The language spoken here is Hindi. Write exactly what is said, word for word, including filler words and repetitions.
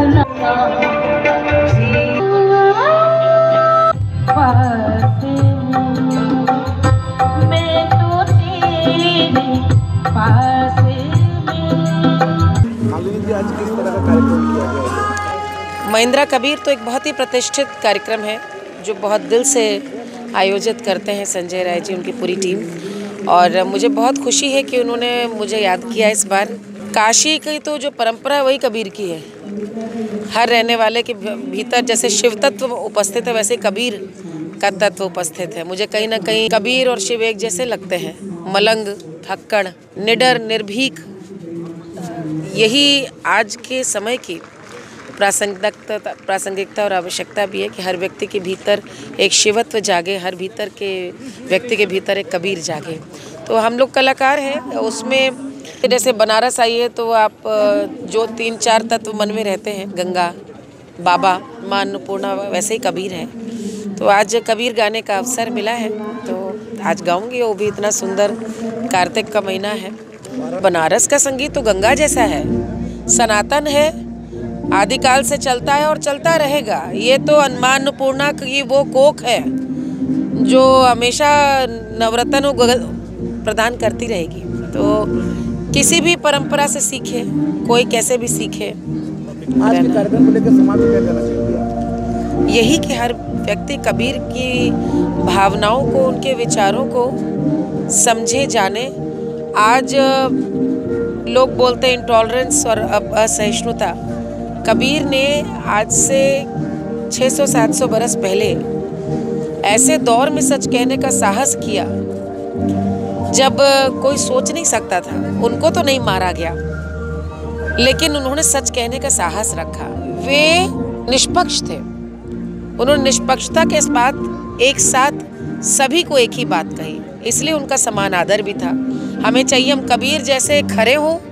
आज किस तरह का कार्यक्रम किया गया? महिंद्रा कबीर तो एक बहुत ही प्रतिष्ठित कार्यक्रम है जो बहुत दिल से आयोजित करते हैं संजय राय जी, उनकी पूरी टीम। और मुझे बहुत खुशी है कि उन्होंने मुझे याद किया इस बार। काशी की तो जो परंपरा है वही कबीर की है। हर रहने वाले के भीतर जैसे शिव तत्व उपस्थित है वैसे कबीर का तत्व उपस्थित है। मुझे कहीं ना कहीं कबीर और शिव एक जैसे लगते हैं। मलंग, थक्कड़, निडर, निर्भीक, यही आज के समय की प्रासंगिकता प्रासंगिकता और आवश्यकता भी है कि हर व्यक्ति के भीतर एक शिवत्व जागे, हर भीतर के व्यक्ति के भीतर एक कबीर जागे। तो हम लोग कलाकार हैं, उसमें जैसे बनारस आइए तो आप जो तीन चार तत्व मन में रहते हैं, गंगा, बाबा, माँ अन्नपूर्णा, वैसे ही कबीर है। तो आज कबीर गाने का अवसर मिला है तो आज गाऊंगी, वो भी इतना सुंदर। कार्तिक का महीना है। बनारस का संगीत तो गंगा जैसा है, सनातन है, आदिकाल से चलता है और चलता रहेगा। ये तो माँ अन्नपूर्णा की वो कोख है जो हमेशा नवरत्न प्रदान करती रहेगी। तो किसी भी परंपरा से सीखे, कोई कैसे भी सीखे। आज के कार्यक्रम को लेकर समाज को क्या कहना चाहिए? यही कि हर व्यक्ति कबीर की भावनाओं को, उनके विचारों को समझे, जाने। आज लोग बोलते हैं इंटॉलरेंस और असहिष्णुता। कबीर ने आज से छह सौ सात सौ बरस पहले ऐसे दौर में सच कहने का साहस किया जब कोई सोच नहीं सकता था। उनको तो नहीं मारा गया, लेकिन उन्होंने सच कहने का साहस रखा। वे निष्पक्ष थे। उन्होंने निष्पक्षता के साथ एक साथ सभी को एक ही बात कही, इसलिए उनका समान आदर भी था। हमें चाहिए हम कबीर जैसे खरे हों